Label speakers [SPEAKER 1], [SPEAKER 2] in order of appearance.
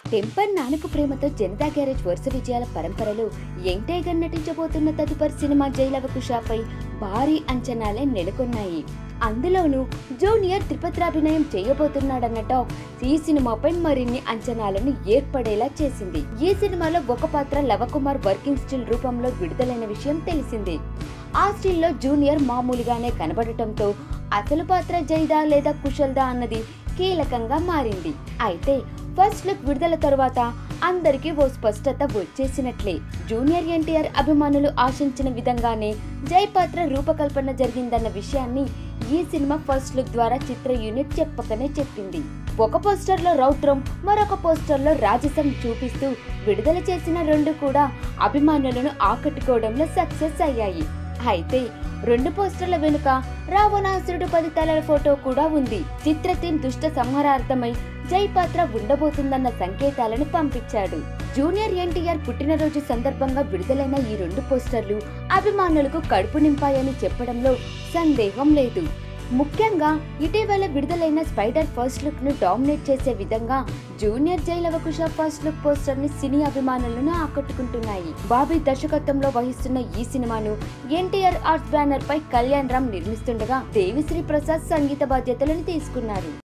[SPEAKER 1] Temper Nannaku Prematho Janata garage వరుస విజయాల పరంపరలో యంగ్ టైగర్ నటించబోతున్న తదుపరి సినిమా జైలవకుశపై భారీ అంచనాలే నెలకొన్నాయి. అందులోనూ జూనియర్ త్రిపత్రాభినయం చేయబోతున్నాడన్న టాక్ ఈ సినిమాపై మరిన్ని అంచనాలను ఏర్పడేలా చేసింది. ఈ సినిమాలో ఒక పాత్ర లవకుమార్ వర్కింగ్ స్టిల్ రూపంలో విడుదలైన విషయం తెలిసిందే. ఆ స్టిల్లో జూనియర్ మామూలుగానే కనబడటంతో అసలు పాత్ర జైదా లేదా కుశల్దా అన్నది కీలకంగా మారింది. అయితే ఫస్ట్ లుక్ విడుదల తరువాత అందరికీ ఓ స్పష్టత వచ్చేసినట్లే. జూనియర్ ఎన్టీఆర్ అభిమానులు ఆశించిన విధంగానే జై పాత్ర రూపకల్పన జరిగిందన్న విషయాన్ని ఈ సినిమా ఫస్ట్ లుక్ ద్వారా చిత్ర యూనిట్ చెప్పకనే చెప్పింది. ఒక పోస్టర్ లో రౌద్రం, మరొక పోస్టర్ లో రాజసం చూపిస్తూ విడుదల చేసిన రెండు కూడా అభిమానులను ఆకట్టుకోవడంలో సక్సెస్ అయ్యాయి. అయితే రెండు పోస్టర్ల వెనుక రావణాసురుడు 10 తలల ఫోటో కూడా ఉంది. చిత్ర టీం దుష్ట సంహారార్థమై జై పాత్ర ఉండబోతుందన్న సంకేతాలను పంపించాడు. జూనియర్ ఎన్టీఆర్ పుట్టినరోజు సందర్భంగా విడుదలైన ఈ రెండు పోస్టర్లు అభిమానులకు కడుపు నింపాయని చెప్పడంలో సందేహం లేదు. ముఖ్యంగా ఇటీవల విడుదలైన స్పైడర్ ఫస్ట్ లుక్ ను డామినేట్ చేసే విధంగా junior Jai Lava Kusa first look poster ని సినీ అభిమానులను ఆకట్టుకుంటున్నాయి. బాబీ దర్శకత్వంలో వహిస్తున్న ఈ సినిమాను ఎన్టీఆర్ ఆర్ట్స్ బ్యానర్ పై కళ్యాణ్ రామ్ నిర్మిస్తుండగా దేవిశ్రీ ప్రసాద్ సంగీత బాధ్యతలను తీసుకున్నారు.